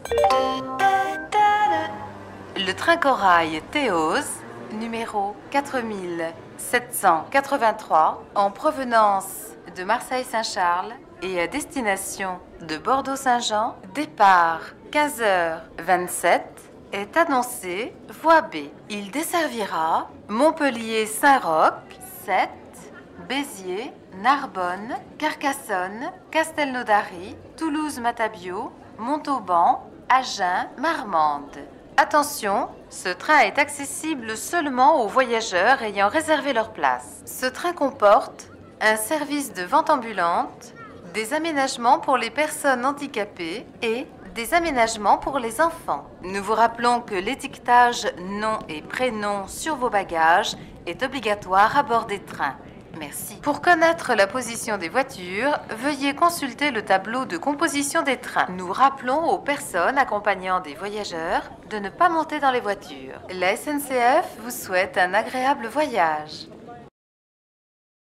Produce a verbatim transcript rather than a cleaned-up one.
Le train corail Théos, numéro quatre mille sept cent quatre-vingt-trois, en provenance de Marseille-Saint-Charles et à destination de Bordeaux-Saint-Jean, départ quinze heures vingt-sept, est annoncé voie B. Il desservira Montpellier-Saint-Roch, Sète, Béziers, Narbonne, Carcassonne, Castelnaudary, Toulouse-Matabiau, Montauban, Agen, Marmande. Attention, ce train est accessible seulement aux voyageurs ayant réservé leur place. Ce train comporte un service de vente ambulante, des aménagements pour les personnes handicapées et des aménagements pour les enfants. Nous vous rappelons que l'étiquetage nom et prénom sur vos bagages est obligatoire à bord des trains. Merci. Pour connaître la position des voitures, veuillez consulter le tableau de composition des trains. Nous rappelons aux personnes accompagnant des voyageurs de ne pas monter dans les voitures. La S N C F vous souhaite un agréable voyage.